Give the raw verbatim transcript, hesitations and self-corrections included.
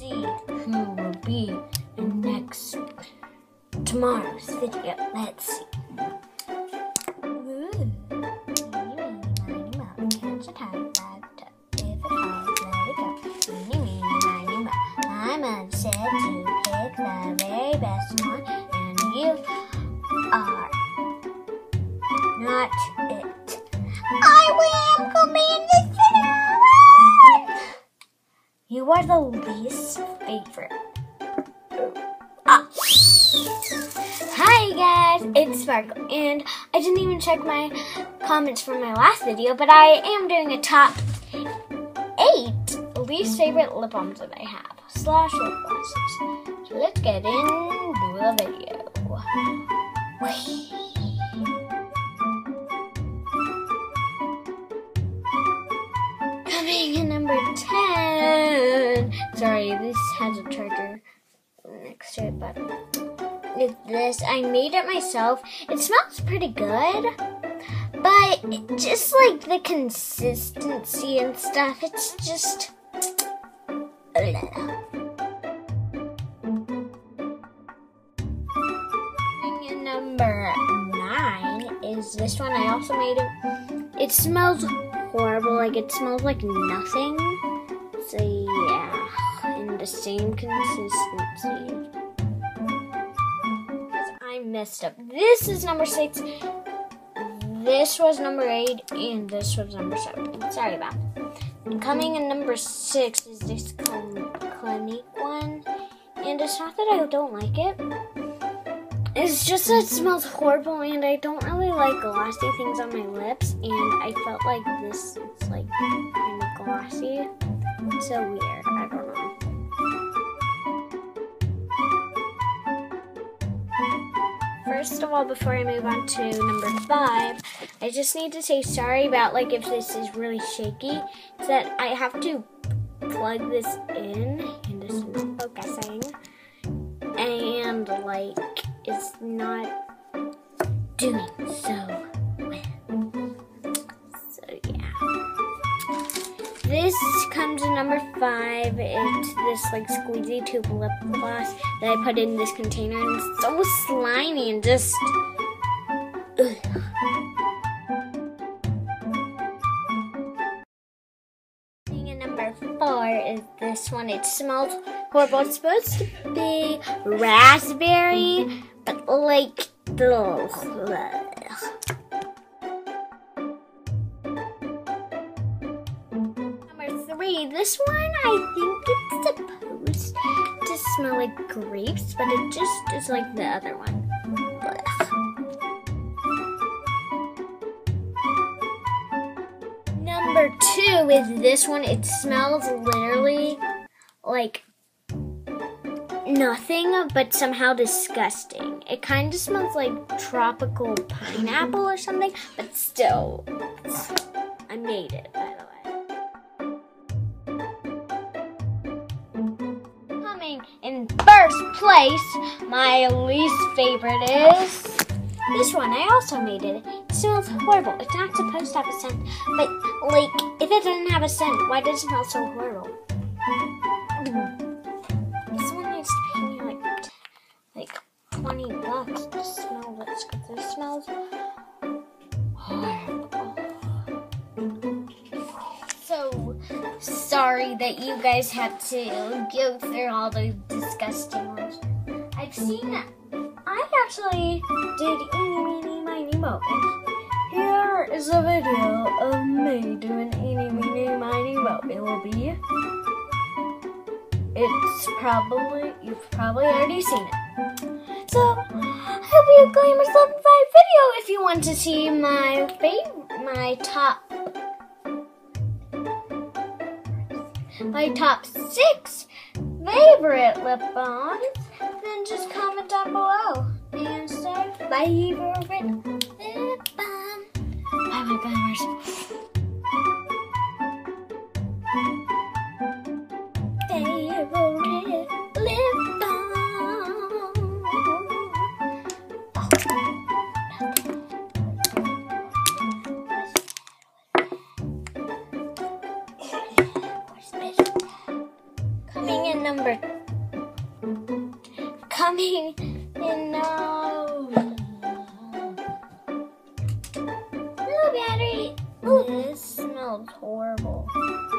see who will be in next tomorrow's video. Let's see. Ooh. Catch a tiger by the toe. If it hard, let it go. Eeny, meeny, miny, mo. I'm upset to pick the very best one, and you are not it. I will come in this video. You are the least favorite. Ah. Hi guys, it's Sparkle, and I didn't even check my comments from my last video, but I am doing a top eight least favorite lip balms that I have, slash lip glosses. So let's get into the video. Whee. Coming in number ten. Sorry, this has a charger next to it, but it's this. I made it myself. It smells pretty good, but it, just like the consistency and stuff, it's just a little. And number nine is this one. I also made it. It smells horrible. Like it smells like nothing. So yeah, in the same consistency. I messed up. This is number six. This was number eight, and this was number seven. Sorry about it. Coming in number six is this Clinique one, and it's not that I don't like it. It's just that it smells horrible, and I don't really like glossy things on my lips, and I felt like this is like kind of glossy. It's so weird. I don't know. First of all, before I move on to number five, I just need to say sorry about like if this is really shaky. It's that I have to plug this in, and this is not focusing, and like it's not doing so well. So yeah. This comes in number five. It's this like squeezy tube lip gloss that I put in this container, and it's so slimy and just ugh. And number four is this one. It smells horrible. It's supposed to be raspberry, but like ugh. This one, I think it's supposed to smell like grapes, but it just is like the other one. Ugh. Number two is this one. It smells literally like nothing, but somehow disgusting. It kind of smells like tropical pineapple or something, but still, I made it, by the way. In first place, my least favorite is this one. I also made it. It smells horrible. It's not supposed to have a scent, but like, if it doesn't have a scent, why does it smell so horrible? Someone needs to pay me like, like twenty bucks to smell this, because it smells horrible. So sorry that you guys had to go through all those disgusting ones. I've seen that. I actually did eeny, meeny, miny, mo. And here is a video of me doing eeny, meeny, miny, mo. It will be. It's probably, you've probably already seen it. So, I hope you gamers loved my video. If you want to see my favorite, my top my top six favorite lip balms, then just comment down below and say favorite lip balm. Bye my gamers. Favorite lip balm. Coming in number coming in now. No battery. Ooh, this smells horrible.